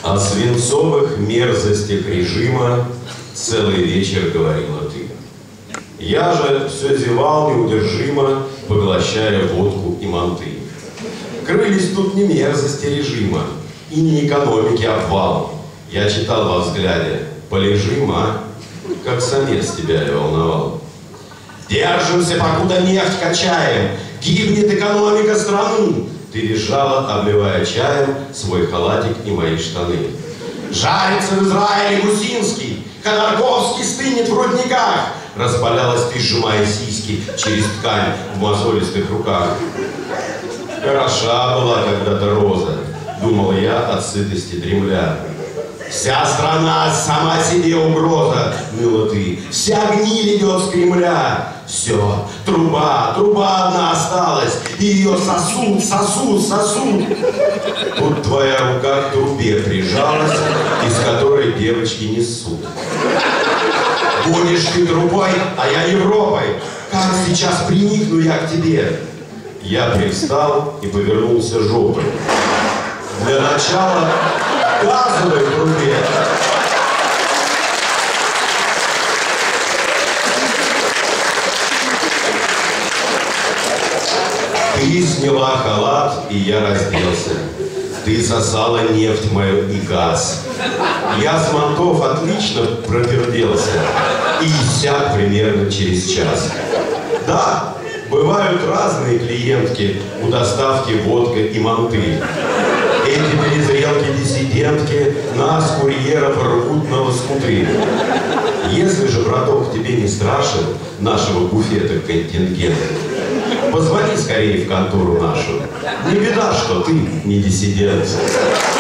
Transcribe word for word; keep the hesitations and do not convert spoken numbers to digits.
О свинцовых мерзостях режима целый вечер говорила ты. Я же все зевал неудержимо, поглощая водку и манты. Крылись тут не мерзости режима и не экономики обвал. Я читал во взгляде: полежим, а? Как самец тебя ли волновал? Держимся, покуда нефть качаем, гибнет экономика страны. Ты визжала, обливая чаем свой халатик и мои штаны. Жарится в Израиле Гусинский, Ходорковский стынет в рудниках. Распалялась ты, сжимая сиськи через ткань в мозолистых руках. Хороша была когда-то роза, думал я от сытости дремля. Вся страна сама себе угроза, ныла ты, вся гниль идет с Кремля. Все, труба, труба одна осталась, и ее сосуд, сосуд, сосуд. Тут твоя рука к трубе прижалась, из которой девочки несут. Будешь ты трубой, а я Европой. Как сейчас приникну я к тебе? Я привстал и повернулся жопой. Для начала газовой трубе. Ты сняла халат, и я разделся. Ты сосала нефть мою и газ. Я с мантов отлично проперделся и иссяк примерно через час. Да, бывают разные клиентки у доставки водка и манты. Эти перезрелки-диссидентки нас, курьеров, рвут на лоскуты. Если же, браток, тебе не страшен нашего буфета контингент, позвони скорее в контору нашу. Не беда, что ты не диссидент.